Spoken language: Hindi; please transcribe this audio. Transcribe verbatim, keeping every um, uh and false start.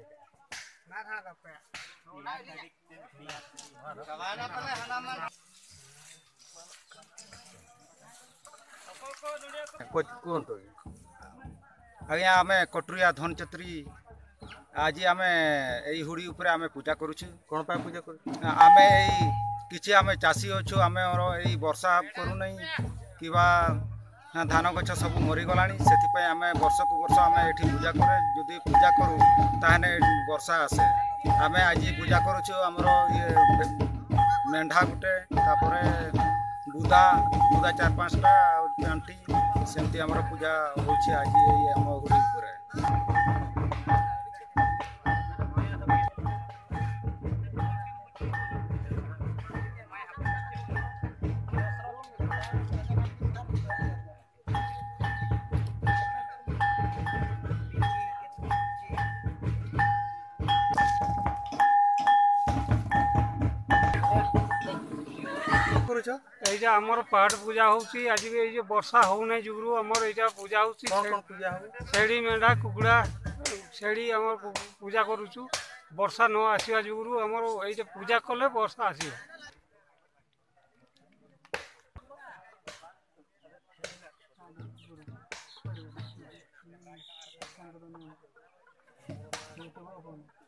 कहतु आज्ञा आम कटुरिया धनचत्री आज आम यही हुड़ी उपर आम पूजा करुचु कौन पाए पूजा कर आम यही किसी आम चाषी अच्छु आम यही वर्षा करूना कि धान गछ सब मरीगला से आम वर्ष को वर्ष आम ये पूजा करे जदि पूजा करूँ ताहने वर्षा आसे आम आज पूजा करुचु आमर ये मेढ़ा गुटे तापर बुदा बुदा चार पाँचटा आंटी सेमती आमर पूजा होछि आज आम हुड़ी उपर এইটা আমার পাহাড় পূজা হচ্ছে আজ এই যে বর্ষা হও না যুগরু আমার এইটা পূজা হচ্ছে पूजा हो ছেড়ি মেঢা কুকুড়া ছেড়ি আমার পূজা করুছু বর্ষা ন আসিবা যুগরু আমার এইটা পূজা কলে বর্ষা আসিব।